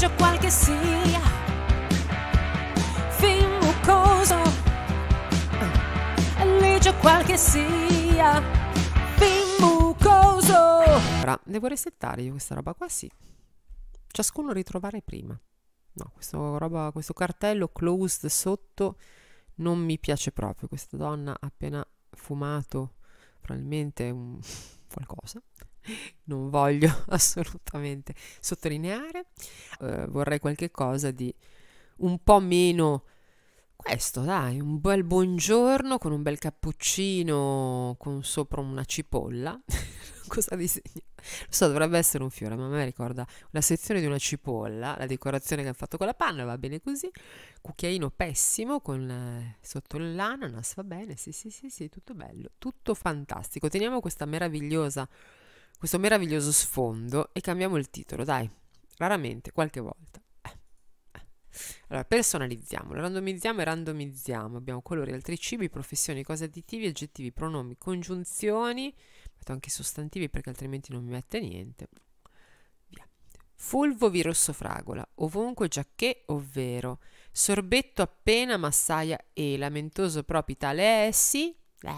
ligio qual che sia, fin mucoso, ligio qual che sia, fin mucoso. Ora, devo resettare io questa roba qua, sì. Ciascuno ritrovare prima. No, questo cartello closed sotto non mi piace proprio. Questa donna ha appena fumato probabilmente qualcosa. Non voglio assolutamente sottolineare. Vorrei qualche cosa di un po' meno questo, dai, un bel buongiorno con un bel cappuccino con sopra una cipolla. Cosa disegna? Lo so, dovrebbe essere un fiore, ma a me ricorda la sezione di una cipolla, la decorazione che hanno fatto con la panna, va bene così. Cucchiaino pessimo con sotto l'ananas, va bene, sì, tutto bello, tutto fantastico. Teniamo questo meraviglioso sfondo e cambiamo il titolo, dai, raramente, qualche volta. Allora, personalizziamolo, randomizziamo e randomizziamo. Abbiamo colori, altri cibi, professioni, cose additivi, aggettivi, pronomi, congiunzioni. Metto anche sostantivi perché altrimenti non mi mette niente. Via. Fulvo vi rosso fragola, ovunque giacché, ovvero sorbetto appena massaia e lamentoso proprio tale essi.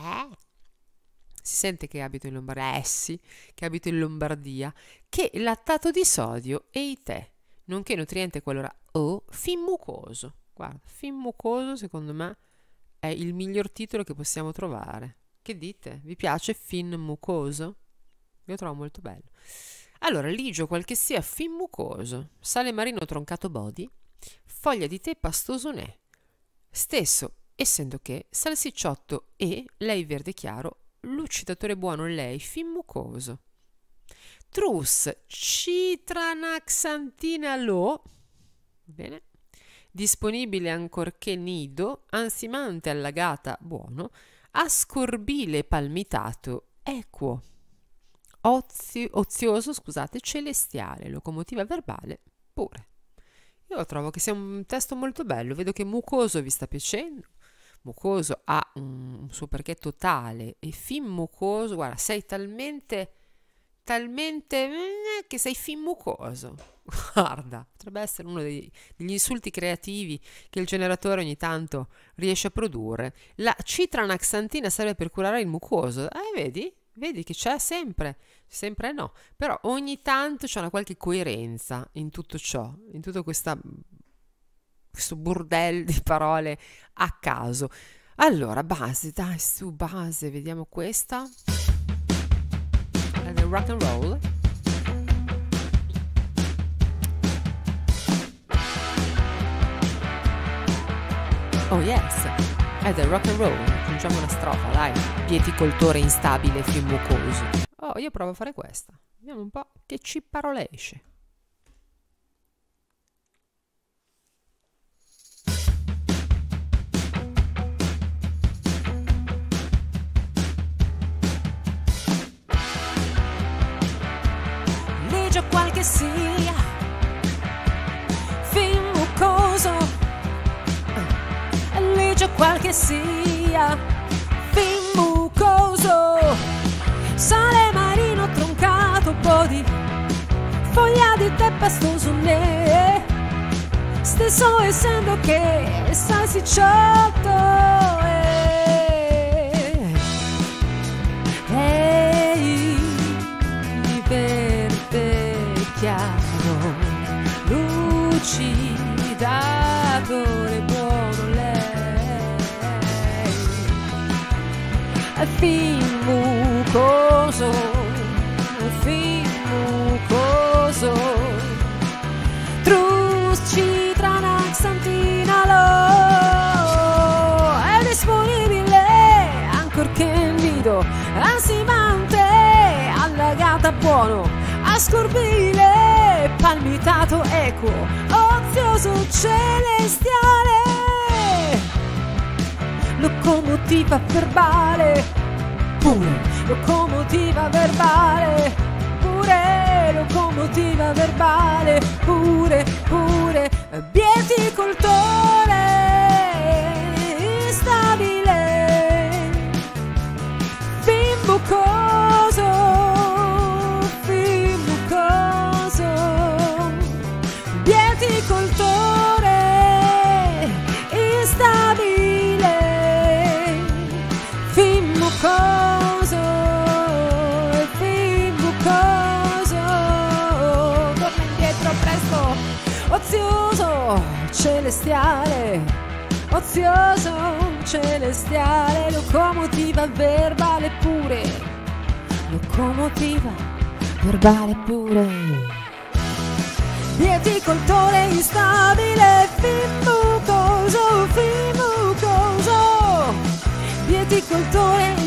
Si sente che abito in Lombardia, che abito in Lombardia, che lattato di sodio e i tè, nonché nutriente qualora fin mucoso. Guarda, fin mucoso secondo me è il miglior titolo che possiamo trovare. Che dite? Vi piace fin mucoso? Io lo trovo molto bello. Allora, ligio qual che sia fin mucoso, sale marino troncato body, foglia di tè pastoso ne, stesso essendo che salsicciotto e lei verde chiaro, lucidatore buono lei fin mucoso. Trus citranaxantina lo, bene, disponibile ancorché nido, ansimante allagata buono, ascorbile palmitato equo, ozioso, scusate, celestiale, locomotiva verbale pure. Io trovo che sia un testo molto bello, vedo che mucoso vi sta piacendo. Mucoso ha un suo perché totale e fin mucoso, guarda, sei talmente che sei fin mucoso. Guarda, potrebbe essere uno degli insulti creativi che il generatore ogni tanto riesce a produrre. La citranaxantina serve per curare il mucoso. Vedi che c'è sempre no, però ogni tanto c'è una qualche coerenza in tutto ciò, in tutto questo burdello di parole a caso. Allora, base, dai, su base, vediamo questa. Del rock and roll. Oh yes, è del rock and roll. Aggiungiamo una strofa, dai. Pieticoltore instabile, fin mucoso. Oh, io provo a fare questa. Vediamo un po' che ci parole esce. Ligio qual che sia, fin mucoso, ligio qual che sia, fin mucoso, sale marino troncato body, foglia di tè pastoso ne, stesso essendo che salsicciotto verde chiaro, lucidatore buono lei, fin mucoso, trus citranaxantina lo, è disponibile ancorché nido, ansimante allagata buono, ascorbile palmitato equo, ozioso celestiale, locomotiva verbale pure, locomotiva verbale pure, locomotiva verbale pure, pieticoltore instabile, fin mucoso, fin mucoso, celestiale, ozioso, celestiale, locomotiva verbale pure, locomotiva verbale pure. Vieticoltore instabile, fimbucoso, fimbucoso, vieticoltore